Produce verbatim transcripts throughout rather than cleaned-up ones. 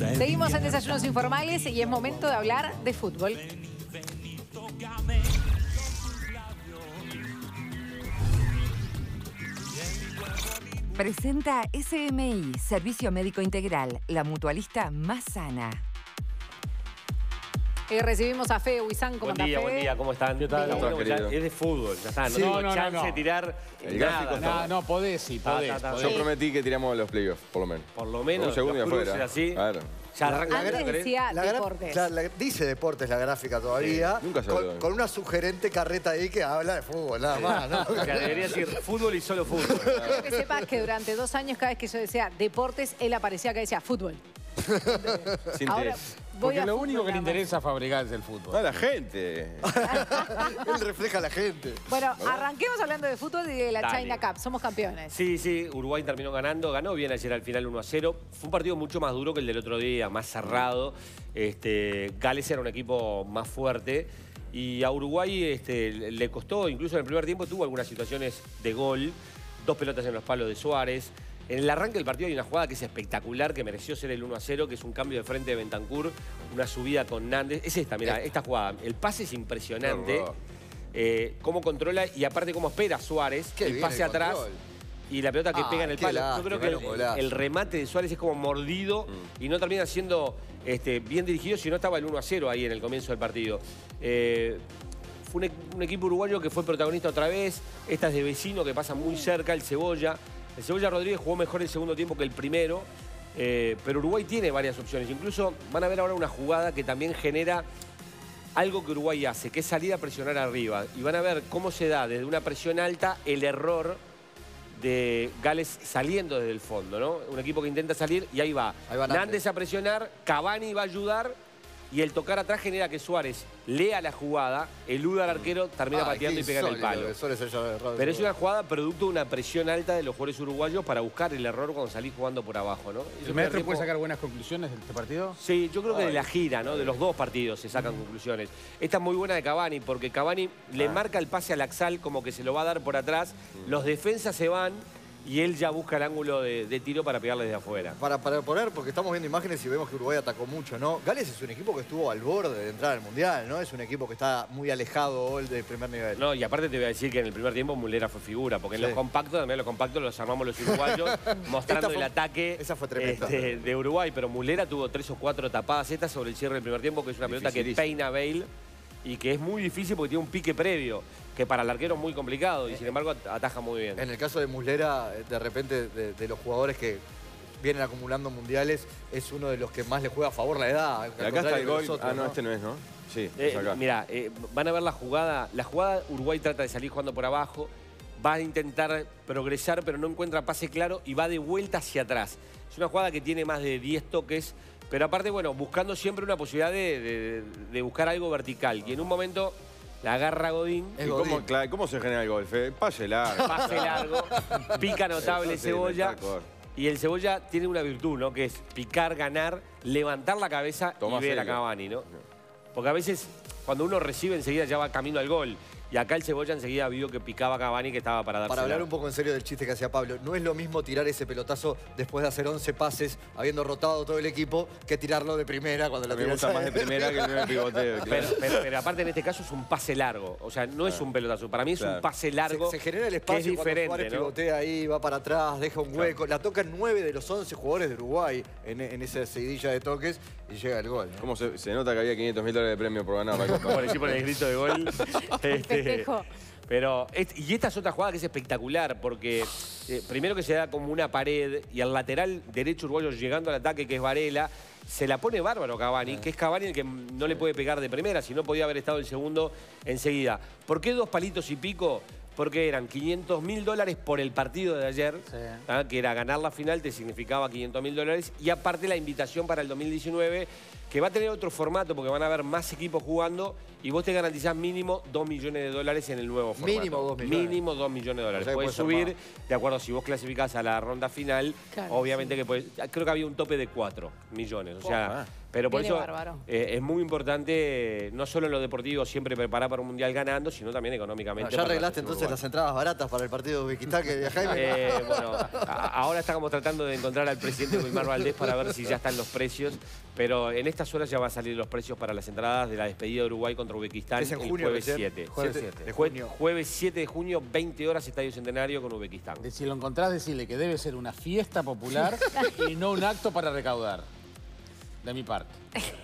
Seguimos en Desayunos Informales y es momento de hablar de fútbol. Presenta S M I, Servicio Médico Integral, la mutualista más sana. Y recibimos a Fede Huizán. ¿Cómo Buen día, anda, buen Fede? día, ¿cómo están? ¿Qué tal? Está bueno, ¿Cómo estás, ya es de fútbol, ya está, no Sí. tengo No, no, chance no. de tirar El nada. gráfico está. nada. No, no, podés, sí, Ta, podés. ta, ta. podés. Yo prometí que tiramos los playoffs, por lo menos. Por lo menos, Un segundo y los cruces afuera. así, Claro. ya arranca. Antes ¿no crees? decía La gra- deportes. claro, la- dice deportes la gráfica todavía, Sí, nunca se con, habló. con una sugerente carreta ahí que habla de fútbol, nada más, ¿no? O sea, debería decir fútbol y solo fútbol. Quiero que sepas que durante dos años, cada vez que yo decía deportes, él aparecía que decía fútbol. Sin Ahora te- voy Porque a lo fútbol único que le nada más. interesa fabricar es el fútbol. No, la gente. Él refleja a la gente. Bueno, arranquemos hablando de fútbol y de la Dale. China Cup. Somos campeones. Sí, sí, Uruguay terminó ganando, ganó bien ayer al final uno a cero. Fue un partido mucho más duro que el del otro día, más cerrado. Este, Gales era un equipo más fuerte y a Uruguay este, le costó, incluso en el primer tiempo tuvo algunas situaciones de gol, dos pelotas en los palos de Suárez. En el arranque del partido hay una jugada que es espectacular, que mereció ser el uno a cero, que es un cambio de frente de Bentancur, una subida con Nández. Es esta, mira, esta jugada. El pase es impresionante. Qué horror. Eh, cómo controla y aparte cómo espera Suárez, Qué el bien pase el atrás control. y la pelota que Ah, pega en el qué palo. Yo lástima, creo que era un el, golazo. el remate de Suárez es como mordido y no termina siendo este, bien dirigido, si no estaba el uno a cero ahí en el comienzo del partido. Eh, fue un, e- un equipo uruguayo que fue protagonista otra vez. Esta es de vecino que pasa muy cerca, el Cebolla. El Cebolla Rodríguez jugó mejor el segundo tiempo que el primero, eh, pero Uruguay tiene varias opciones. Incluso van a ver ahora una jugada que también genera algo que Uruguay hace, que es salir a presionar arriba. Y van a ver cómo se da desde una presión alta el error de Gales saliendo desde el fondo, ¿no? Un equipo que intenta salir y ahí va. Ahí va Nández. Nández a presionar, Cavani va a ayudar y el tocar atrás genera que Suárez lea la jugada, eluda al arquero, termina Ay, pateando qué y pega en el insólito palo. que Suárez haya errado Pero ese es una gol. jugada producto de una presión alta de los jugadores uruguayos para buscar el error cuando salís jugando por abajo, ¿no? ¿El maestro puede sacar buenas conclusiones de este partido? Sí, yo creo que de la gira, ¿no? De los dos partidos se sacan conclusiones. Esta es muy buena de Cavani, porque Cavani le marca el pase al Axal como que se lo va a dar por atrás. Los defensas se van y él ya busca el ángulo de, de tiro para pegarle desde afuera. Para, para poner, porque estamos viendo imágenes y vemos que Uruguay atacó mucho, ¿no? Gales es un equipo que estuvo al borde de entrar al Mundial, ¿no? Es un equipo que está muy alejado hoy del primer nivel. No, y aparte te voy a decir que en el primer tiempo Mulera fue figura, porque en Sí. los compactos, también los compactos los armamos los uruguayos, mostrando Esta fue- el ataque esa fue tremenda. este, de Uruguay. Pero Mulera tuvo tres o cuatro tapadas estas sobre el cierre del primer tiempo, que es una pelota que Dificilísimo. peina a Bale y que es muy difícil porque tiene un pique previo, que para el arquero es muy complicado y sin embargo at- ataja muy bien. En el caso de Muslera, de repente, de, de los jugadores que vienen acumulando mundiales, es uno de los que más le juega a favor la edad. al Y acá está contrario el de gol. los otros, Ah, no, este no es, ¿no? Sí, es Eh, acá. mira, eh, van a ver la jugada. La jugada, Uruguay trata de salir jugando por abajo, va a intentar progresar, pero no encuentra pase claro y va de vuelta hacia atrás. Es una jugada que tiene más de diez toques, pero aparte, bueno, buscando siempre una posibilidad de, de- de buscar algo vertical. Y en un momento la agarra Godín, Es ¿Y Godín. cómo, claro, cómo se genera el gol, Fede? Pase largo. pase largo, pica notable Eso sí, Cebolla. me sacó. Y el Cebolla tiene una virtud, ¿no? Que es picar, ganar, levantar la cabeza Tomás y ver a Elliot. Cavani, ¿no? Porque a veces cuando uno recibe enseguida ya va camino al gol. Y acá el Cebolla enseguida vio que picaba a Cavani que estaba para darse. Para hablar un poco en serio del chiste que hacía Pablo, no es lo mismo tirar ese pelotazo después de hacer once pases, habiendo rotado todo el equipo, que tirarlo de primera cuando A la mí me tiras gusta más de primera que el primer pivoteo. Pero, claro. pero- pero aparte en este caso es un pase largo. O sea, no es un pelotazo. Para mí es un Claro. pase largo. Se, se genera el que espacio es cuando diferente, Suárez ¿no? pivotea ahí, va para atrás, deja un hueco. La tocan nueve de los once jugadores de Uruguay en, en esa seguidilla de toques y llega el gol, ¿no? ¿Cómo se, se nota que había quinientos mil dólares de premio por ganar la Copa? Por decir por el grito de gol. Este, Festejo. pero, est- y esta es otra jugada que es espectacular, porque eh, primero que se da como una pared y al lateral derecho uruguayo llegando al ataque, que es Varela, se la pone bárbaro Cavani, que es Cavani el que no le puede pegar de primera, si no podía haber estado el segundo enseguida. ¿Por qué dos palitos y pico? Porque eran quinientos mil dólares por el partido de ayer, Sí. ¿ah? que era ganar la final, te significaba quinientos mil dólares, y aparte la invitación para el dos mil diecinueve, que va a tener otro formato porque van a haber más equipos jugando y vos te garantizás mínimo dos millones de dólares en el nuevo formato. Mínimo dos millones. Mínimo dos millones de dólares. O sea que Puedes puede ser subir, de acuerdo, si vos clasificás a la ronda final, Claro, obviamente que puedes... Creo que había un tope de cuatro millones. O sea, Pero por Viene eso bárbaro. eh, es muy importante, no solo en lo deportivo, siempre preparar para un mundial ganando, sino también económicamente. ¿Ya para la arreglaste selección entonces uruguaya. las entradas baratas para el partido de Uzbekistán que Jaime? Eh, bueno, a- ahora estamos tratando de encontrar al presidente Wilmar Valdés para ver si ya están los precios, pero en estas horas ya van a salir los precios para las entradas de la despedida de Uruguay contra Uzbekistán Es en el junio, jueves recién. siete. Jueves Siete siete. de Jue- junio. Jueves siete de junio, veinte horas, Estadio Centenario con Uzbekistán. De- Si lo encontrás, decirle que debe ser una fiesta popular y no un acto para recaudar. De mi parte.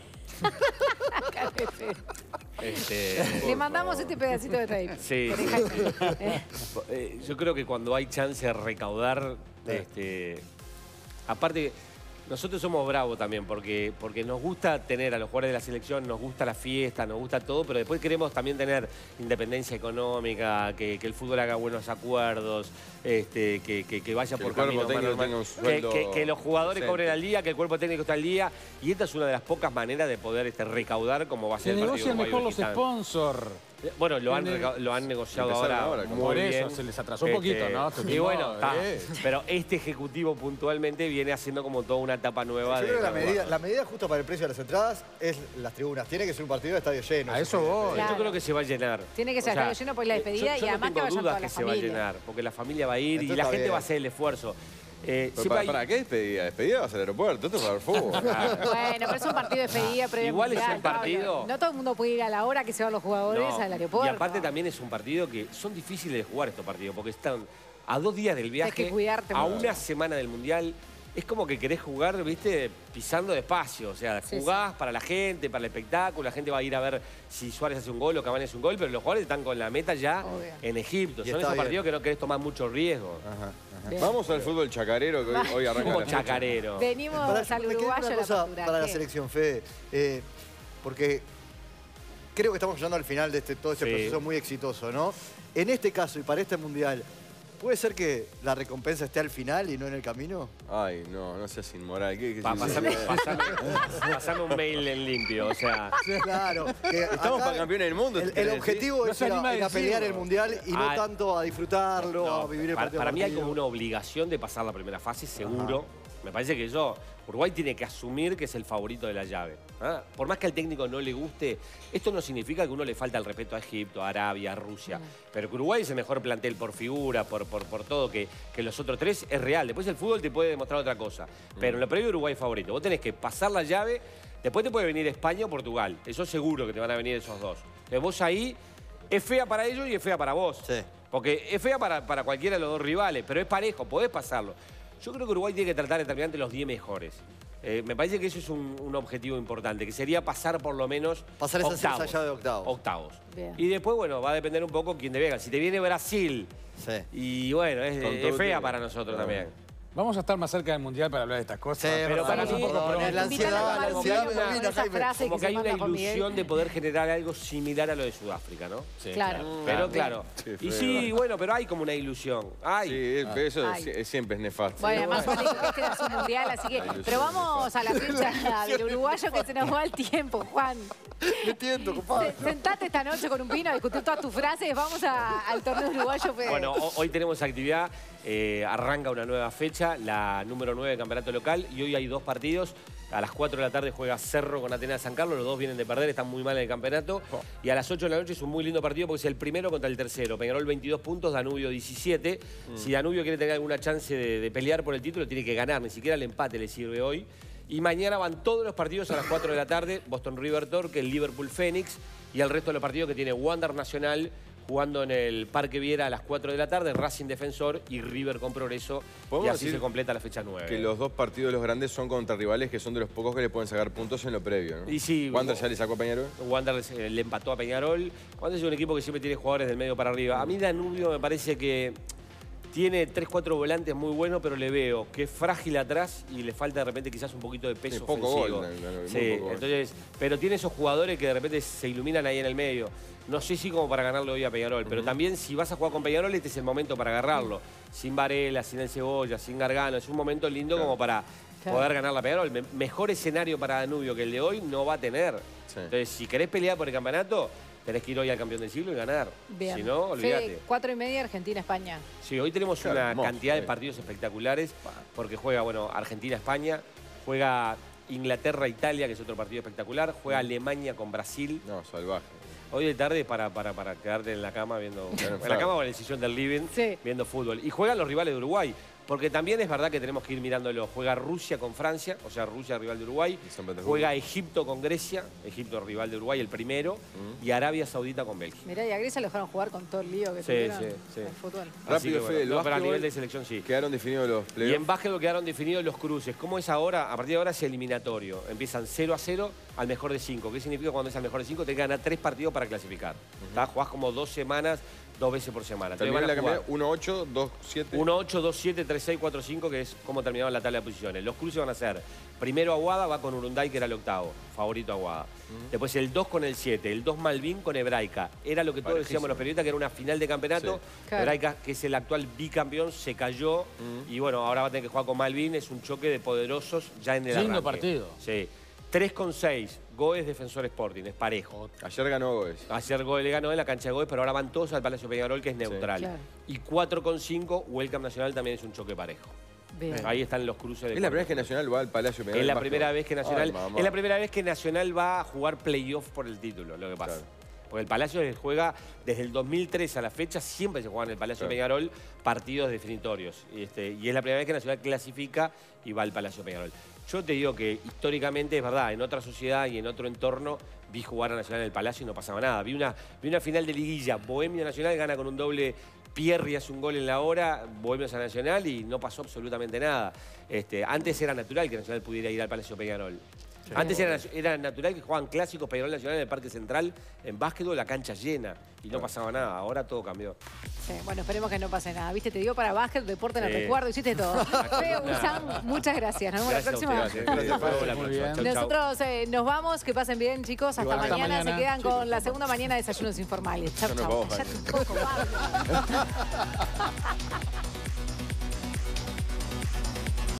Este, Le mandamos este pedacito de tape. Sí, Por sí. Jaime. Eh, Eh, yo creo que cuando hay chance de recaudar, este, aparte, nosotros somos bravos también, porque, porque nos gusta tener a los jugadores de la selección, nos gusta la fiesta, nos gusta todo, pero después queremos también tener independencia económica, que, que el fútbol haga buenos acuerdos, este, que, que, que vaya Que por el cuerpo camino más técnico normal, tenga un que, sueldo que- que los jugadores decente. cobren al día, que el cuerpo técnico está al día, y esta es una de las pocas maneras de poder este, recaudar como va a Se ser el partido negocian mejor los Uruguay-Uzbekistán. sponsors. Bueno, lo han, En el- reca- lo han negociado Empezaron ahora, ahora, muy por bien. eso, se les atrasó un poquito, ¿no? Y Estuvimos, bueno, está. eh. Pero este ejecutivo puntualmente viene haciendo como toda una etapa nueva Yo de... creo que la de medida, jugar. la medida justa para el precio de las entradas es las tribunas. Tiene que ser un partido de estadio lleno. A si eso quiere. voy. Claro. Yo creo que se va a llenar. Tiene que ser estadio lleno por la eh, despedida yo- yo y además no que tengo vayan dudas toda que la se va a familia. llenar, porque la familia va a ir y Entonces la está gente bien. va a hacer el esfuerzo. Eh, Pero siempre para, hay- para, ¿qué despedida? Despedida vas al aeropuerto, esto es para el fútbol. Bueno, pero es un partido de despedida previo al Igual es Mundial, un partido- Pablo. No todo el mundo puede ir a la hora que se van los jugadores No, al aeropuerto. Y aparte también es un partido que son difíciles de jugar estos partidos, porque están a dos días del viaje, que cuidarte a mucho. una semana del Mundial. Es como que querés jugar, viste, pisando despacio. O sea, Sí, jugás para la gente, para el espectáculo. La gente va a ir a ver si Suárez hace un gol o Cavani hace un gol, pero los jugadores están con la meta ya Obvio. en Egipto. Y Son está esos bien. partidos que no querés tomar mucho riesgo. Ajá, ajá. Bien. Vamos al fútbol chacarero que hoy, hoy arranca Como la fecha. chacarero. Venimos Pará, al me quedé con uruguayo una la cosa apertura. para la ¿Qué? selección, Fede. Eh, porque creo que estamos llegando al final de este, todo este Sí. proceso muy exitoso, ¿no? En este caso y para este mundial, ¿puede ser que la recompensa esté al final y no en el camino? Ay, no, no seas inmoral. ¿Qué, qué Pa- sí, pasame, sí. pasame- pasame un mail en limpio, o sea... Claro. que Estamos acá para campeones del mundo. El, ¿qué el querés objetivo No es se ir a, anima a ir a pelear decirlo. el mundial y no Ah, tanto a disfrutarlo, No, a vivir el para, partido. para a mí hay partido. como una obligación de pasar la primera fase, seguro. Me parece que eso, Uruguay tiene que asumir que es el favorito de la llave. ¿Ah? Por más que al técnico no le guste, esto no significa que uno le falta el respeto a Egipto, a Arabia, a Rusia. Pero que Uruguay es el mejor plantel por figura, por, por, por todo, que, que los otros tres es real. Después el fútbol te puede demostrar otra cosa. Pero en lo previo Uruguay es favorito. Vos tenés que pasar la llave, después te puede venir España o Portugal. Eso seguro que te van a venir esos dos. Entonces vos ahí, es fea para ellos y es fea para vos. Sí. Porque es fea para, para cualquiera de los dos rivales, pero es parejo, podés pasarlo. Yo creo que Uruguay tiene que tratar de terminar entre los diez mejores. Eh, me parece que eso es un, un objetivo importante, que sería pasar por lo menos Pasar esa octavos. ciencia de octavos. Octavos. Bien. Y después, bueno, va a depender un poco quién te venga. Si te viene Brasil, Sí. y bueno, es, Con es todo fea tiene. para nosotros también. Vamos a estar más cerca del Mundial para hablar de estas cosas. Sí, Pero para perdón, mí- perdón, pero- es la Invítalo a ansiedad, tomar la un ansiedad vino me con domina, esa Jaime. frase Como que que se hay una manda con Miguel. ilusión de poder generar algo similar a lo de Sudáfrica, ¿no? Sí, Claro. Pero claro. Qué Y feo. sí, bueno, pero hay como una ilusión. Hay. Sí, pero eso Ay. es- es- siempre es nefasto. Bueno, además vale que este era su mundial, así que... ilusión Pero vamos a la fecha del uruguayo que se nos va el tiempo, Juan. Me entiendo, compadre. Se- Sentate esta noche con un vino a discutir todas tus frases. Vamos a- al torneo uruguayo. Pues. Bueno, ho- hoy tenemos actividad, eh, arranca una nueva fecha, la número nueve de campeonato local, y hoy hay dos partidos. A las cuatro de la tarde juega Cerro con Atenas de San Carlos, los dos vienen de perder, están muy mal en el campeonato. Y a las ocho de la noche es un muy lindo partido porque es el primero contra el tercero. Peñarol veintidós puntos, Danubio diecisiete. Si Danubio quiere tener alguna chance de, de pelear por el título, tiene que ganar, ni siquiera el empate le sirve hoy. Y mañana van todos los partidos a las cuatro de la tarde, Boston River Torque, el Liverpool Phoenix y el resto de los partidos que tiene Wander Nacional jugando en el Parque Viera a las cuatro de la tarde, Racing Defensor y River con Progreso. Y ¿Podemos así decir se completa la fecha nueve. Que los dos partidos los grandes son contra rivales que son de los pocos que le pueden sacar puntos en lo previo, ¿no? Y sí, Wander vos- ya le sacó a Peñarol. Wander eh, le empató a Peñarol. Wander es un equipo que siempre tiene jugadores del medio para arriba. A mí Danubio me parece que tiene tres, cuatro volantes muy buenos, pero le veo que es frágil atrás y le falta de repente quizás un poquito de peso Sí, poco ofensivo. gol, Danubio, muy Sí, poco gol. entonces, pero tiene esos jugadores que de repente se iluminan ahí en el medio. No sé si como para ganarlo hoy a Peñarol, pero también si vas a jugar con Peñarol, este es el momento para agarrarlo. Sin Varela, sin el Cebolla, sin Gargano. Es un momento lindo Claro. como para Claro. poder ganar la Peñarol. Me- mejor escenario para Danubio que el de hoy no va a tener. Sí. Entonces, si querés pelear por el campeonato, tenés que ir hoy al campeón del siglo y ganar. Bien. Si no, olvídate. Fede, cuatro y media, Argentina-España. Sí, hoy tenemos Claro, una hermoso, cantidad de sí. partidos espectaculares porque juega, bueno, Argentina-España, juega Inglaterra-Italia, que es otro partido espectacular. Juega Alemania con Brasil. No, salvaje. Hoy de tarde para, para, para quedarte en la cama viendo... en la cama o en el sillón del living, Sí. viendo fútbol. Y juegan los rivales de Uruguay. Porque también es verdad que tenemos que ir mirándolo. Juega Rusia con Francia, o sea, Rusia rival de Uruguay. Y San Petersburgo. Juega Egipto con Grecia, Egipto rival de Uruguay, el primero. Y Arabia Saudita con Bélgica. Mirá, y a Grecia lo dejaron jugar con todo el lío que Sí, tuvieron sí, sí. en fútbol. Así Rápido, que, Fede, el no, pero a básquetbol, nivel de selección sí. Quedaron definidos los Y playoffs. en básquetbol quedaron definidos los cruces. ¿Cómo es ahora? A partir de ahora es eliminatorio. Empiezan cero a cero al mejor de cinco. ¿Qué significa cuando es al mejor de cinco? Te ganar tres partidos para clasificar. Uh-huh. Jugás como dos semanas, dos veces por semana. Terminó la campeonato uno ocho, dos siete. uno ocho, dos siete, tres seis, cuatro cinco, que es como terminaron la tabla de posiciones. Los cruces van a ser, primero Aguada va con Urunday, que era el octavo, favorito Aguada. Uh-huh. Después el dos con el siete, el dos Malvin con Hebraica. Era lo que todos decíamos los periodistas, que era una final de campeonato. Sí. Claro. Hebraica, que es el actual bicampeón, se cayó. Uh-huh. Y bueno, ahora va a tener que jugar con Malvin. Es un choque de poderosos ya en el Lindo arranque. partido. Sí. tres con seis, Goes Defensor Sporting, es parejo. Ayer ganó Goes. Ayer Goes le ganó en la cancha de Goes, pero ahora van todos al Palacio Peñarol, que es neutral. Sí. Claro. Y cuatro con cinco, Welcome Nacional también es un choque parejo. Bien. Ahí están los cruces de Es la primera vez que Nacional va al Palacio Peñarol. Es la en primera básquetbol. vez que Nacional, Ay, mamá. es la primera vez que Nacional va a jugar playoff por el título, lo que pasa. Claro. Porque el Palacio juega desde el dos mil tres a la fecha, siempre se juega en el Palacio Claro. Peñarol partidos definitorios. Y, este, y es la primera vez que Nacional clasifica y va al Palacio Peñarol. Yo te digo que históricamente es verdad, en otra sociedad y en otro entorno vi jugar a Nacional en el Palacio y no pasaba nada. Vi una, vi una final de liguilla, Bohemia Nacional gana con un doble. Pierri hace un gol en la hora, Bohemios a Nacional y no pasó absolutamente nada. Este, antes era natural que Nacional pudiera ir al Palacio Peñarol. Sí. Antes era, era natural que jugaban clásicos Peñarol Nacional en el Parque Central, en básquetbol, la cancha llena. Y no pasaba nada, ahora todo cambió. Sí, bueno, esperemos que no pase nada. Viste, te digo para básquet, deporte, en el Sí. recuerdo, hiciste todo. Feo, Usam, muchas gracias. Nos vemos la próxima. Gracias, gracias. Muy Hola, bien. chau, chau. Nosotros eh, nos vamos, que pasen bien, chicos. Hasta Igual, hasta mañana. mañana. Se quedan Chicos, con la segunda mañana de Desayunos Informales. Chau, Yo no chau. puedo, Cállate un poco, Pablo.